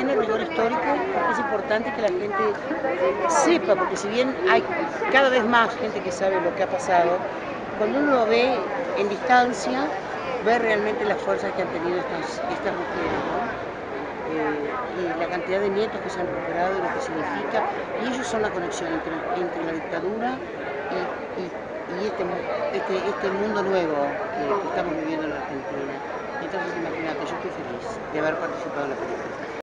tiene rigor histórico, porque es importante que la gente sepa, porque si bien hay cada vez más gente que sabe lo que ha pasado, cuando uno lo ve en distancia, ve realmente las fuerzas que han tenido estas mujeres, ¿no? Y la cantidad de nietos que se han recuperado y lo que significa, y ellos son la conexión entre la dictadura y este mundo nuevo que estamos viviendo en la Argentina. Entonces imagínate, yo estoy feliz de haber participado en la película.